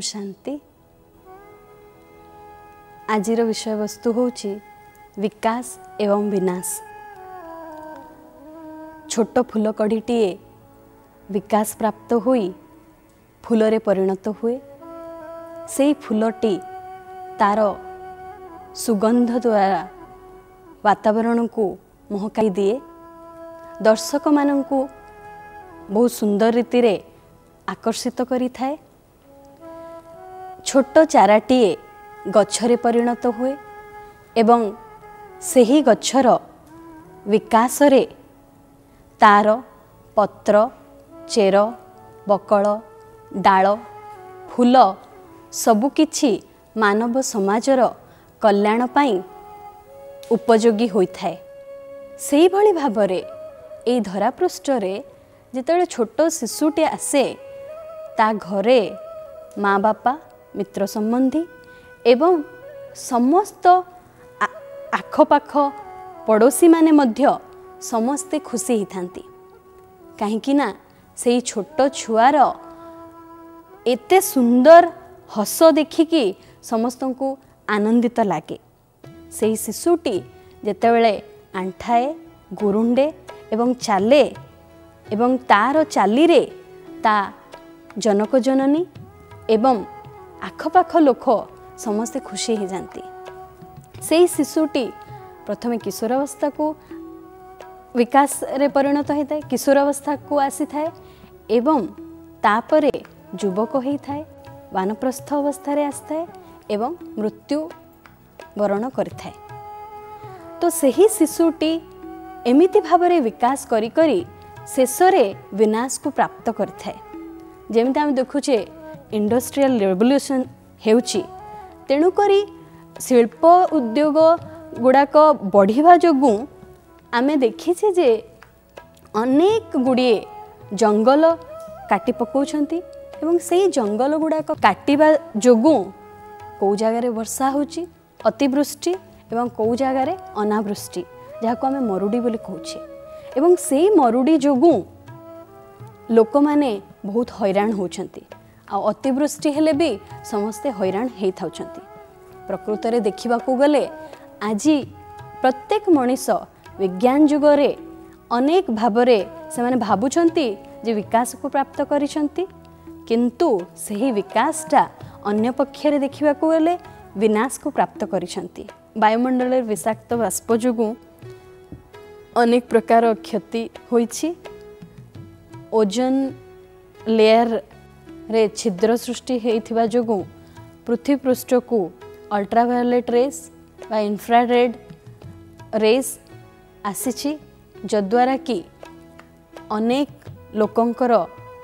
शांति। आजिर विषय वस्तु होची विकास एवं विनाश। छोट फूल कढ़ीटीए विकास प्राप्त होई फूलरे परिणत हुए। से फूलटी तार सुगंध द्वारा वातावरण को महकाई दिए, दर्शक माननकु बहुत सुंदर रीति रे आकर्षित करि थाए। छोट चाराटीए गछरे परिणत हुए एवं सेही गछर विकास रे तार पत्र, चेर, बकल, डाल, फूल सबुकिछि मानव समाजर कल्याण पाई उपयोगी होइथाए। सेही भली भाबरे एई धरापृष्ठ रे जेतेबेले छोट शिशुटे आसे ता घरे माँ बापा, मित्र संबंधी एवं समस्त आखपाख पड़ोशी माने मध्य समस्ते खुशी ही थांती। कहीं ना से छोट छुआर एते सुंदर हस देखिकी समस्त को आनंदित लगे। से शिशुटी जेतेबेले आंठाए, गुरुंडे एवं चाले एवं तार चाली रे ता जनक जननी एवं आखपाख लोक समस्ते खुशी ही जाती। से शिशुटी प्रथमे किशोरावस्था को विकास रे परिणत होता है, किशोरावस्था को आसी थाए एवं तापरे युवक होई थाए, वानप्रस्थ अवस्था रे आसी थाए एवं मृत्यु वरण करिथाए। तो सही शिशुटी एमिति भावरे विकास करी करी शेषरे विनाश को प्राप्त करिथाए। जेमिति आम देखुचे इंडस्ट्रियल रेवोल्यूशन हेउची, तेणु करी शिल्प उद्योग गुड़ाक बढ़िबा जोगु आमे देखिछे जे अनेक गुड़िए जंगल काटी पकाउछंती एवं सेही जंगल गुड़ाक काटिबा जोगु कौ जगार वर्षा होची, अतिवृष्टि एवं कौ जगार अनावृष्टि, जहाको आमे मरुडी बोली कहूछे। एवं सेही मरुडी जोगु लोक माने बहुत हैरान होछंती। आ अतिवृष्टि हेले भी समस्ते हैरान हेई थाउछंती। प्रकृत रे देखिबाकू गले आजी प्रत्येक मनीष विज्ञान जुगरे अनेक भावरे से माने भाबुछंती जे विकास को प्राप्त करिछंती, किंतु सही विकासटा अन्य पक्षरे देखिबाकू गले विनाश को प्राप्त करिछंती। वायुमंडल विषाक्त बाष्प जोगु अनेक प्रकार क्षति होइछि। ओजोन लेयर रे छिद्र सृष्टि होइथिबा जोगु पृथ्वी पृष्ठ को अल्ट्रावायोलेट रेस बा इन्फ्रारेड रेस आसीछि, जद्वारा कि अनेक लोकंकर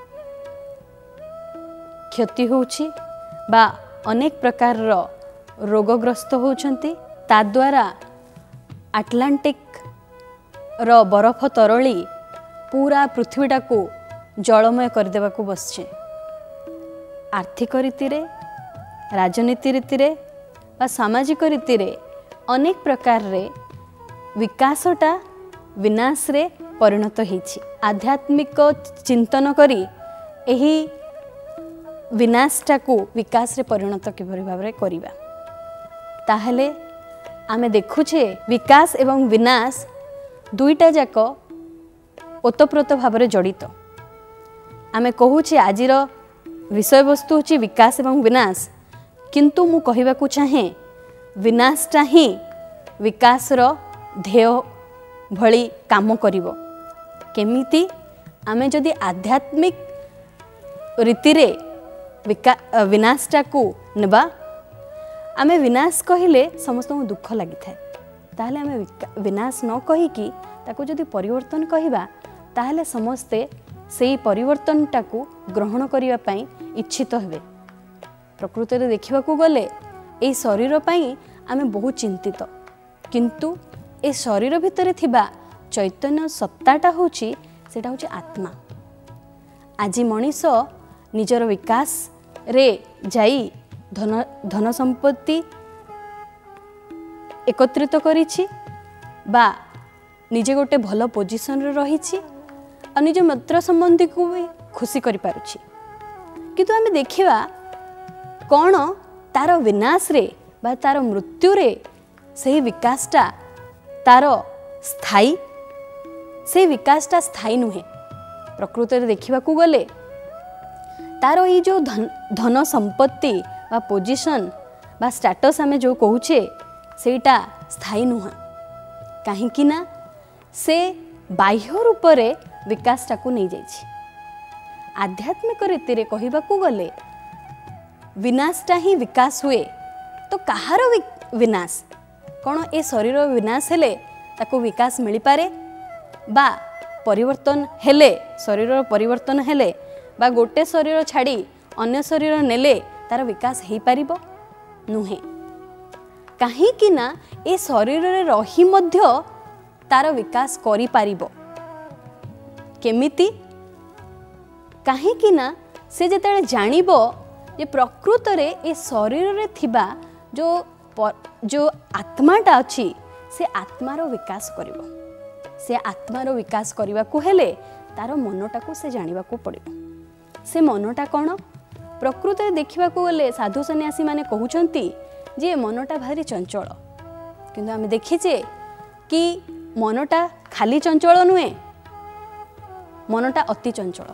क्षति होउछि बा अनेक प्रकार रोगग्रस्त होउछंती। ता द्वारा आटलांटिक रो बरफ तरली पूरा पृथ्वीटा को जलमय करदेवा को बसछे। आर्थिक रीति रे, राजनीति रीति रे बा सामाजिक रीति रे अनेक प्रकार रे विकासटा विनाश रे परिणत होइछि। आध्यात्मिक चिंतन करी एही विनाशटा को विकास रे परिणत किभरि भाबरे करिबा, ताहले आमे देखुछे विकास एवं विनाश दुईटा जाक ओतप्रोत भाबरे जड़ित। आमे कहूछे आजिर विषय वस्तु होची विकास एवं विनाश, किंतु मु कहिबाकू चाहे विनाशटा ही विकासर ध्येय भली काम करिवो। केमिति आमे जदि आध्यात्मिक रीति रे विनाशटा को नेबा, आमे विनाश कहिले समस्त दुख लगी थाए, ताहले आमे विनाश न कहि कि ताको जदि परिवर्तन कहिबा ताहले समस्ते सेही परिवर्तनटा को ग्रहण करिवा पई इच्छित हेबे। प्रकृति रे देखिबाकू गले एई शरीर पई आमे बहुत चिंतित, किंतु ए शरीर भितरे थिबा चैतन्य सत्ताटा होची सेटा होची आत्मा। आजी मनीष निजर विकास रे जाई धन संपत्ति एकत्रित करिछि बा निजे गोटे भल पोजिशन रे रहिछि और निज मित्र संबंधी को भी खुशी करि पारुछि। किंतु आमे देखिबा कौन तार विनाश रे बा तार मृत्यु रे से विकासटा तार स्थायी से विकासटा स्थायी नुहे। प्रकृत में देखा गले तार ये जो धन संपत्ति बा पोजिशन बा स्टेटस आमे जो कहूचे सेटा स्थायी नुह कहीं ना से बाह्य रूप से विकासटा को नहीं जाइछि। आध्यात्मिक रीति रे कहबाकू गले विनाशटा ही विकास हुए तो कहार विनाश कौन ए शरीर विनाश हेले ताको विकास मिल पारे बा परिवर्तन हेले शरीर परिवर्तन हेले बा गोटे शरीर छाड़ी अन्य शरीर नेले तार विकास हो पारिबो नुहे। कहीं कि ना ए शरीर रे रही मध्य तार विकास करि पारिबो केमिति कहीं कि ना से जेतेले जानिबो जे प्रकृत रे ए शरीर रे थिबा जो आत्माटा अच्छी से आत्मार विकास करिबो से आत्मार विकास करने को हेले तार मनटा को से जानिबा को पड़िबो। से मनटा कौन प्रकृत में देखा गले साधु सन्यासी माने कहउचंती जे मनटा भारी चंचल किंतु आमे देखिचे कि मनटा खाली चंचल नुहे मनटा अति चंचल।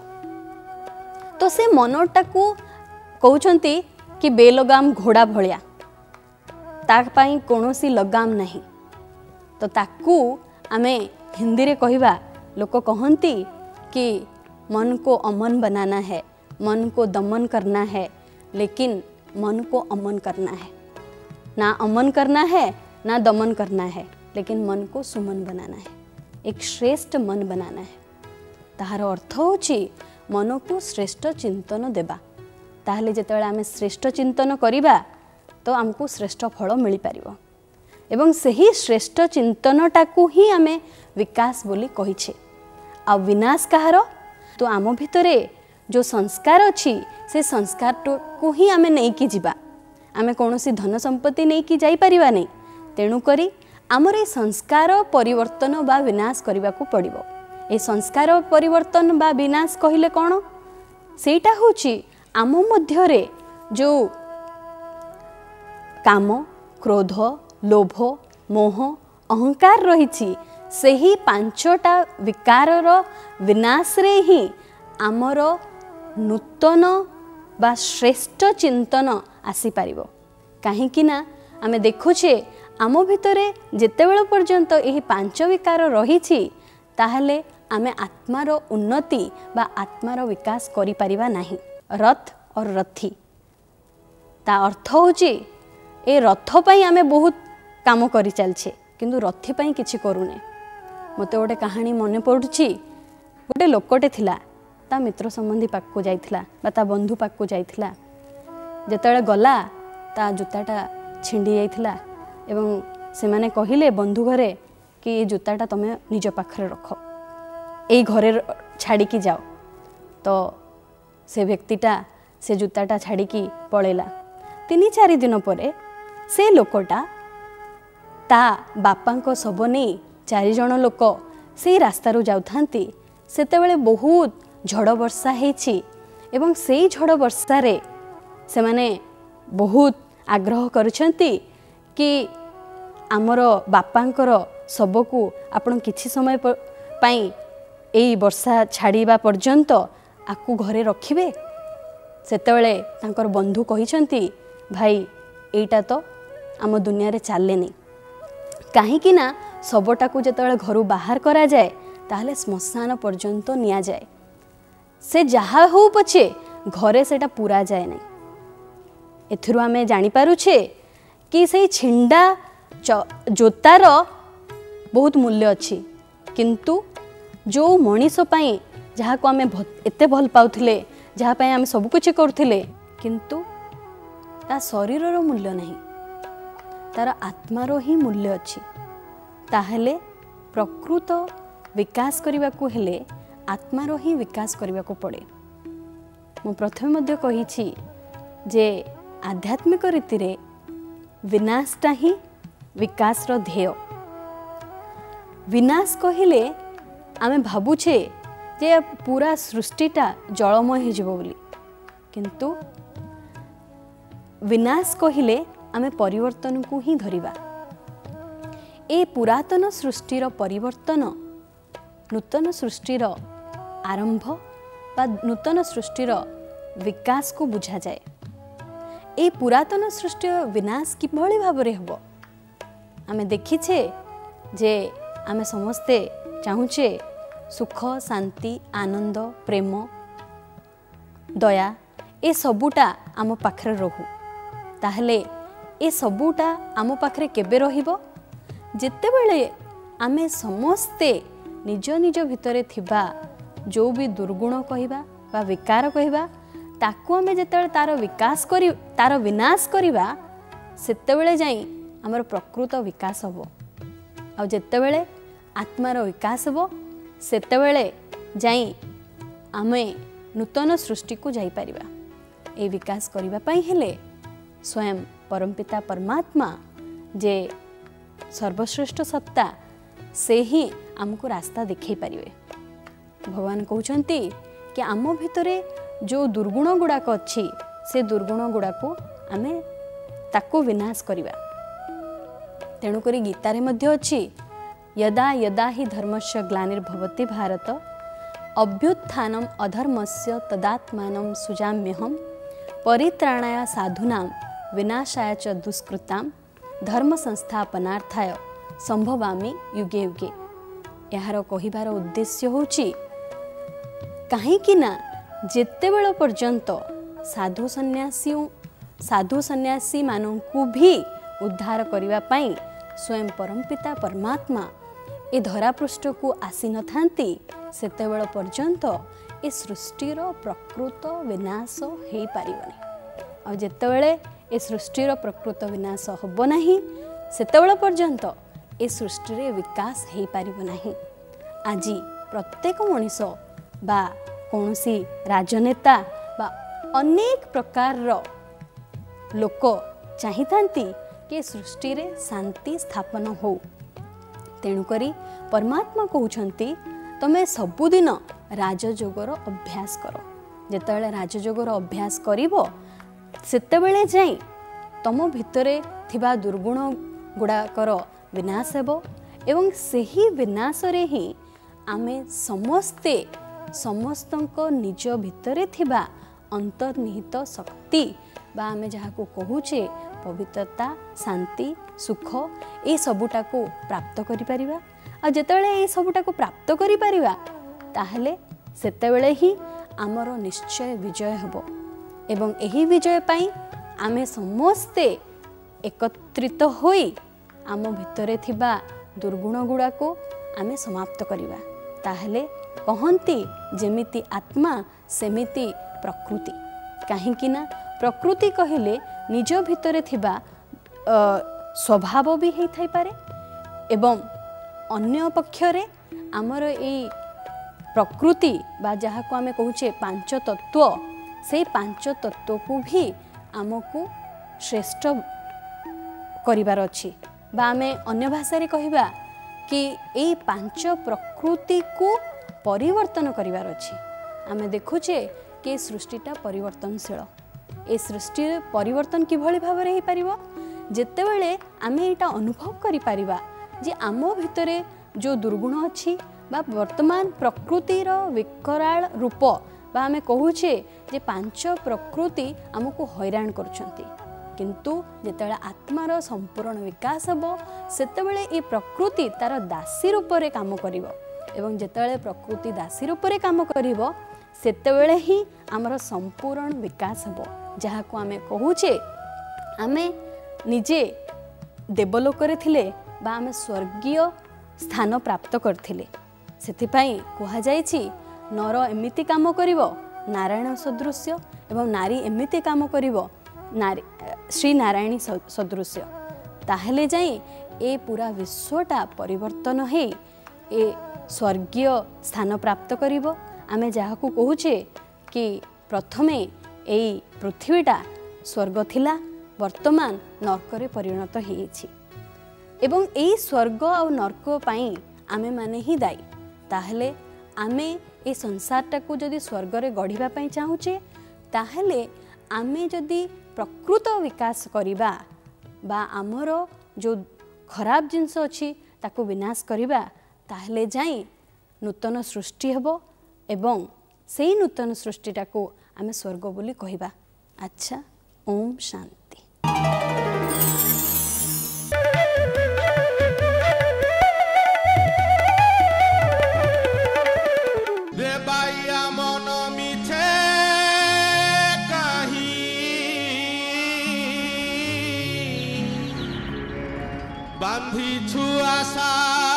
तो से मनटा को कहउचंती कि बेलगाम घोड़ा भलिया ताक पाई कोनोसी लगाम नहीं। तो ताकू आमे हिंदी रे कहिबा लोक कहंती कि मन को अमन बनाना है, मन को दमन करना है, लेकिन मन को अमन करना है। ना अमन करना है ना दमन करना है, लेकिन मन को सुमन बनाना है, एक श्रेष्ठ मन बनाना है। ताहार अर्थ होची मन को श्रेष्ठ चिंतन देबा। ताहले जेतेबेले आमे श्रेष्ठ चिंतन करिबा तो आमको श्रेष्ठ फल मिल पारिबो एवं सही श्रेष्ठ चिंतनटा को ही आमे विकास बोली कहिछे। आ विनाश कहार तो आम भितरे जो संस्कार अच्छी से संस्कार को ही आमे नहीं कि जीवा। आमे कौनसी धन संपत्ति नहीं कि जाई परिबा नहीं। तेणु करी आमर ए संस्कार परिवर्तन बा विनाश करने को पड़िबो। ए संस्कार परिवर्तन बा विनाश कहिले कौन सेटा होची आम मध्यरे जो काम क्रोध लोभ मोह अहंकार रही सही पांचटा विकारर विनाश रे ही आमर नूतन बा श्रेष्ठ चिंतन आसी पारिबो। काहे कि ना आमे देखुछे आम भितरे जेतेबेल पर्यंत एही पांच विकार रही ताहले आमे आत्मार उन्नति बा आत्मार विकास करि परिबा नाही। रथ और रथी ता अर्थ होची ए रथ पई आमे बहुत काम करि चलछे किंतु रथी पई किछि करूने। मते गोटे कहानी मने पड़ुछि। गोटे लोकटे थिला ता मित्र संबंधी पाक को जाइथिला बा ता बंधु पाक को जाइथिला। जेतेबेले गला ता जूताटा छिंडी जाइथिला एवं से माने कहिले बंधु घरे कि जूताटा तमे निज पाखरे रख एई घरे छाड़ी की जाओ। तो से व्यक्तिटा से जूताटा छाड़ी की पळेला। 3-4 दिन परे से लोकटा ता बापांको सब नहीं 4 जण लोक से रास्ता जाउथांती। सेतेबेले बहुत झड़ वर्षा हेछि एवं सेई झड़ वर्षा रे से माने बहुत आग्रह करुछंती कि आमर बापांकर सबको आपण किछि समय पाई एई वर्षा छाड़ीबा पर्यंत आकु घरे रखिबे। सेतेबेले तांकर बंधु कहिछंती भाई एटा तो आम दुनिया रे चलेनी। कहीं ना शवटा को जिते घर बाहर करा जाए ताहले श्मशान पर्यंत निया जाए। से जहा हो पछे घरे सेटा पूरा जाए नहीं। एथिरु आमे जानि पारुछे कि से छिंडा जोतार बहुत मूल्य अच्छी किंतु जो मनीष पाई जहाँ को आमे एते भल पाउथिले जहाँ पाई आमे सब कुछ करथिले किंतु ता शरीरर मूल्य नहीं तार आत्मार ही मूल्य अच्छी। ताहले प्रकृत विकास करने को हेले आत्मार ही विकास करने को पड़े। मु प्रथम मध्य कही जे आध्यात्मिक रीति रे विनाशटा ही विकास रो ध्येय। विनाश कहले आमे भाबुछे जे पूरा सृष्टिटा जलमय हो जिवो बोली किंतु विनाश कहिले आमे परिवर्तन को ही धरिबा। ए पुरातन सृष्टिर परिवर्तन नूतन सृष्टिर आरंभ बा नूतन सृष्टिर विकास को बुझा जाए। ए पुरातन सृष्टि विनाश किभଳି भाबरे हबो आमे देखिछे जे आमे समस्ते चाहूचे सुख शांति आनंद प्रेम दया ए सबुटा आम पाखरे रहू। ताहले ए सबुटा आम पाखरे केबे रहिबो जेतेबेले आमे समस्ते निज निज भितरे थिबा जो भी दुर्गुण कहिबा बा विकार कहिबा ताकू आमे जेतेबेले तार विनाश करिबा सेतेबेले जाई हमर प्रकृत विकास हबो। आ जेतेबेले आत्मार विकास हबो सेतेबेले जाई आमे नूतन सृष्टि को जाई परिबा। ए विकास करिबा पई हेले स्वयं परमपिता परमात्मा जे सर्वश्रेष्ठ सत्ता से ही आमको रास्ता देखै परिवे। भगवान कहउचंती कि आम भितरे जो दुर्गुण गुड़ाक अच्छी से दुर्गुण गुड़ा को आमे ताको विनाश करिबा। तेणुकरी गीतारे मध्य अच्छी यदा यदा हि धर्मस्य ग्लानिर्भवति भारत अभ्युत्थानम अधर्मस्य तदात्मानं सुजाम्यहम् परित्राणाय साधूनां विनाशाय च दुष्कृतां धर्म संस्थापनार्थाय संभवामि युगे युगे। यार कहिबार उद्देश्य होची काहेकि ना जेतेबेल पर्यंत साधु सन्यासी मानंकु भी उद्धार करिवा पाई स्वयं परमपिता परमात्मा ए धरापृष्ठ को आसी न थांती सेतेबेल पर्यंत ए सृष्टिर प्रकृत विनाश हेई पारिबनी। आ जेतेबेले ए सृष्टिर प्रकृत विनाश हबो नाही सेतेबेल पर्यंत ए सृष्टि रे विकास हेई पारिबो नाही। आज प्रत्येक मनीष बा कौनसी राजनेता बा अनेक प्रकार लोक चाहिथांती कि सृष्टि रे शांति स्थापन हो। तेणुकरी परमात्मा कहउछंती तमे सबुदिन राजयोगर अभ्यास करो। जेतेबेले राजयोगर अभ्यास करिवो सेतेबेले जाई तम भितरे थिबा दुर्गुण गुड़ाकर विनाश हेबो एवं सेही विनाश रे ही आमे समस्ते समस्तंको निज भितरे थिबा अंतर्निहित शक्ति बा आमे जहाको कहूचे पवित्रता शांति सुख ए सबुटा को प्राप्त करि परिबा। आ जेतेबेले ए सबुटा को प्राप्त करि परिबा ताहले सेतेबेले ही आमर निश्चय विजय हेबो एवं एही विजय पाई आमे समस्ते एकत्रित होई आम भितरे थिबा दुर्गुण गुड़ा को आमे समाप्त करिबा। ताहले कहंती जेमिति आत्मा सेमिति प्रकृति। काहेकि ना प्रकृति कहिले निज भितरे थिबा स्वभाव भी हेई थाई पारे एवं अन्य पक्षरे आमर ए प्रकृति बा जहा को आमे कहूचे पांच तत्व से पांच तत्व को भी आमको श्रेष्ठ करिवार अछि बा आमे अन्य भाषा रे कहिबा कि ए पांच प्रकृति को परिवर्तन करिवार अछि। आमे देखुचे कि सृष्टिटा परिवर्तनशील ए सृष्टि परिवर्तन किभଳି भाबरे हे परिबो जेतेबेले आमे एटा अनुभव करि परिबा जे आम भितरे जो दुर्गुण अछि बा वर्तमान प्रकृतिर विकराल रूप बा आमे कहूचे जे पांच प्रकृति आमको हैरान करछंती किंतु जेतेबेले आत्मार संपूर्ण विकास हबो सेतेबेले ए प्रकृति तार दासी रूप रे काम करिवो एवं जेतेबेले प्रकृति दासी रूप रे काम करिवो सेतेबेले ही आमर संपूर्ण विकास हबो जहा को आमे कहूचे आमे निजे देवलोक रे थिले बा आमे स्वर्गीय स्थान प्राप्त करथिले। सेथिपाई कहा जायछि नर एमिति काम करिवो नारायण सदृश्य एवं नारी एमिति काम करिवो नारी श्री नारायणी सदृश्य। ताहले जाई ए पूरा विश्वटा परिवर्तन हे ए स्वर्गीय स्थान प्राप्त करिवो। आमे जाहाकू कहूचे कि प्रथमे एई पृथ्वीटा स्वर्ग थिला वर्तमान नरकरे परिणत हेछि एवं एई स्वर्ग और नरक पाई आमे माने ही दायी। ताहले आमे ए संसारटा को जदि स्वर्ग रे गढ़िबा पाई चाहूचे ताहले आमे जदि प्रकृत विकास करिबा बा आमर जो खराब जिनस अच्छी ताको विनाश करिबा ताहले जाई नूतन सृष्टि हेबो एवं सेही नूतन सृष्टिटा को आमे स्वर्ग बोली कहिबा। अच्छा, ओम शांति। बांधी छु आशा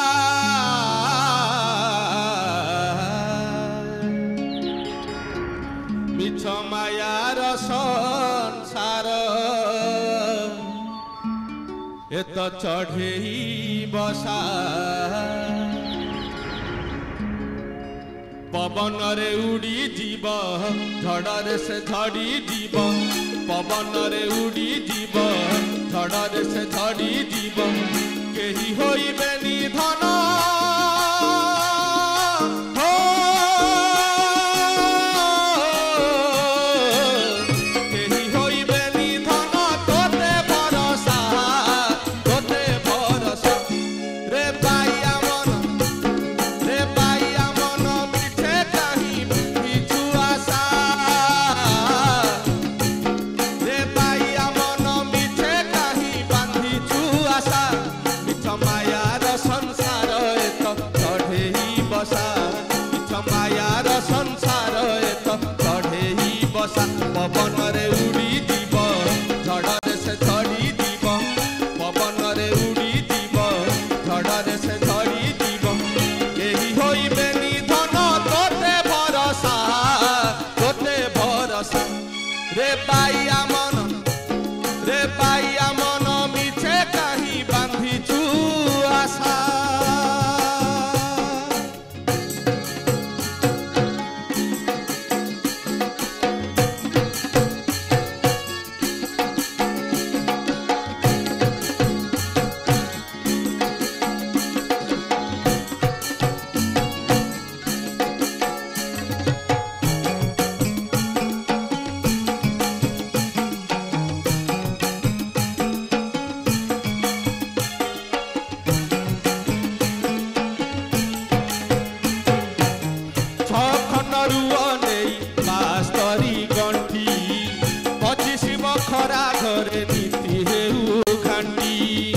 मिछ मायार संसार एत चढ़ेई बसा पवन रे उड़ी जीव झड़े से झड़ी जीव पवन रे उड़ी जीव झड़े से झड़ी जीव केही होइबे निधन हो केही होइबे निधन तोते भरोसा रे बाइया मन मिठे कहीं पिछु आशा रे बाइया मन मिठे कहीं बांधी छु आशा मिछ मायार संसार एत चढ़ेई बसा मिछ मायार संसार एत चढ़ेई बसा पवन रे उड़ी जीव झड़े से झड़ी जीव पवन रे उड़ी जीव झड़े से झड़ी जीव केही होइबे निधन तोते भरोसा रे बाइया मन मिछे कहीं बांधी छु आशा। खरा घरे नीति हेउ घंटी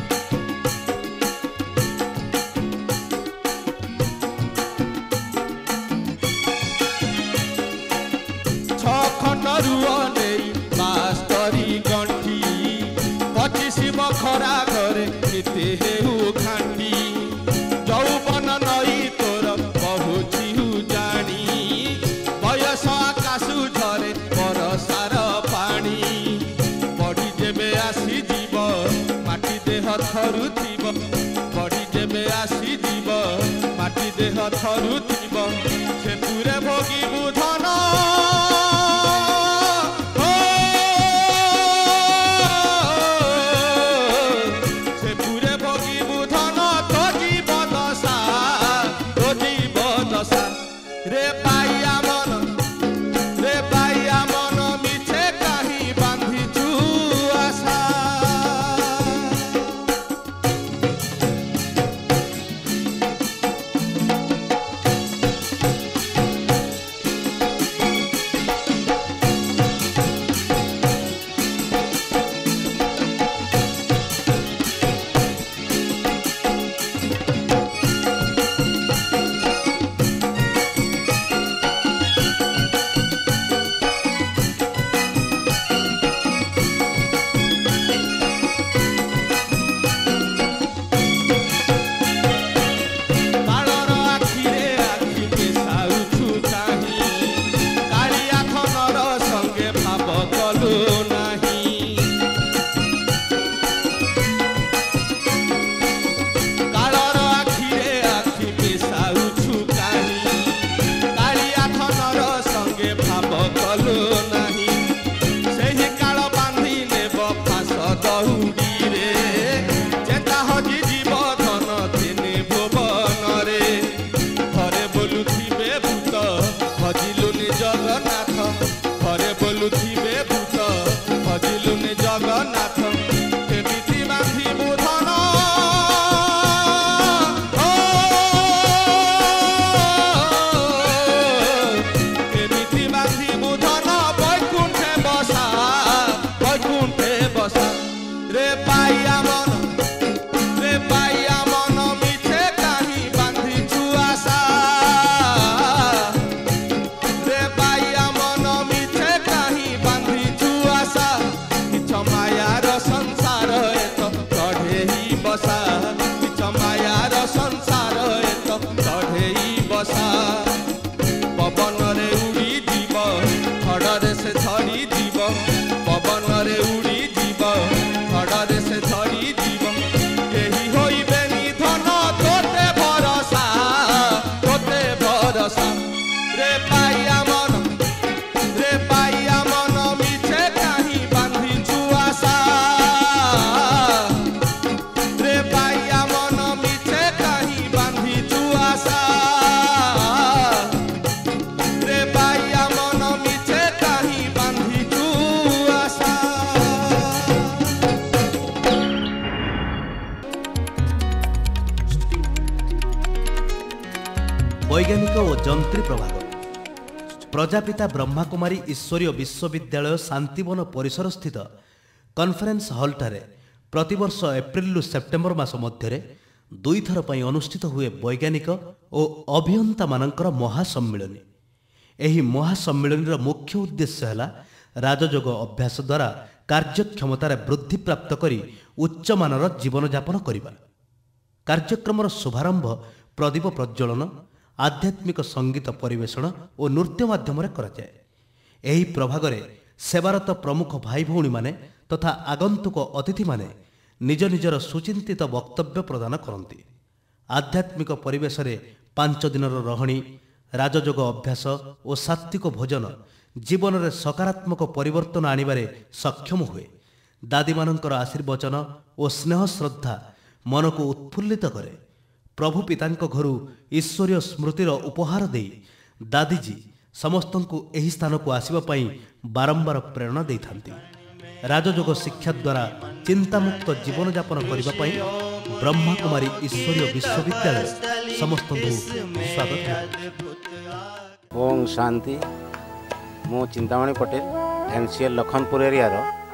छखनरु अनेई मास्तरी गंठी 25 खरा घरे नीति हेउ घंटी जौवन नई तोर बहुचिहु जानी बयस आकाशु झरे बरसार पानी बड़ी जेबे आसी जीव माटी देह थरुथिब बड़ी जेबे आसी जीव माटी देह थरुथिब से पूरे भोगी बुधन से पूरे भोगी बुधन तो जीव दशा रे बाइया मन मिछे कहीं बांधी छु आशा। वैज्ञानिक और जंत्री प्रभाग प्रजापिता ब्रह्माकुमारी ईश्वरीय विश्वविद्यालय शांतिवन परिसर स्थित कॉन्फ्रेंस हॉल ठारे प्रतिवर्ष एप्रिल सेप्टेम्बर मास मध्य दुई थर पर अनुष्ठित हुए वैज्ञानिक और अभियंता मानकर महासम्मिलनी। एही महासम्मिलनी मुख्य उद्देश्य है राजयोग अभ्यास द्वारा कार्यक्षमतार वृद्धि प्राप्त करी उच्च मानर जीवन यापन करने। कार्यक्रम शुभारंभ प्रदीप प्रज्वलन, आध्यात्मिक संगीत परिवेषण और नृत्य माध्यम कराए। एही प्रभागरे सेवारत प्रमुख भाई भौणी माने तथा आगंतुक अतिथि माने निज निजर सुचिंतित वक्तव्य प्रदान करती। आध्यात्मिक परिवेश रे 5 दिनर रहणी, राजयोग अभ्यास और सात्विक भोजन जीवन में सकारात्मक परिवर्तन आनिबारे सक्षम हुए। दादी मानकर आशीर्वचन और स्नेह श्रद्धा मन को उत्फुल्लित करे। प्रभु पितांक घरु ईश्वरीय स्मृतिर उपहार दे दादीजी समस्त को एही स्थान को आसिबा पई बारंबार प्रेरणा दे थांती। राजयोग शिक्षा द्वारा चिंतामुक्त जीवन यापन करने पई ब्रह्माकुमारी ईश्वरीय विश्वविद्यालय समस्त को स्वागत है। ओम शांति। मो Chintamani Patel NCL Lakhanpur area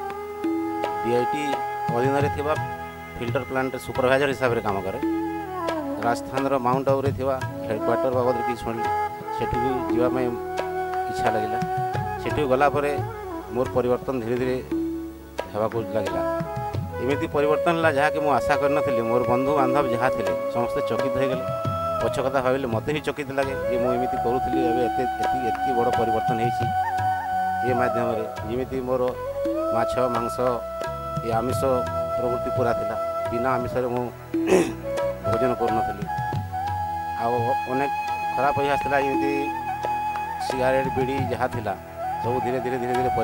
PIT अधीन थिबा फिल्टर प्लांट सुपरवाइजर हिसाब से काम करे। राजस्थान माउंट आबू हेडक्वार्टर बाबद कि शुणी सेठी जावाई इच्छा लगे। सेठी गलापर मोर परिवर्तन धीरे धीरे होगा लगे। एमती परिवर्तन है जहाँकि मुझे आशा कर मोर बंधु बांधव जहाँ थे समस्ते चकित हो गले। पछ कथा भाविले मत भी चकित लगे कि मुझे करूली एत बड़ परिवर्तन हो माध्यम जमी मोर माछ मांस ये आमिष प्रवृत्ति पूरा थिला। बिना आमिष मु भोजन करूनी। अनेक खराब हो आसला एमती सिगारेट बीड़ी जहाँ थिला सब धीरे धीरे धीरे धीरे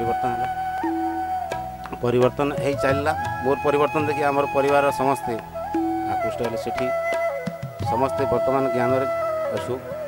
परिवर्तन हो चलला। मोर परिवर्तन देखिए आम परिवार समस्ते आकृष्ट हेले। सेठी समस्ते वर्तमान ज्ञान अच्छु।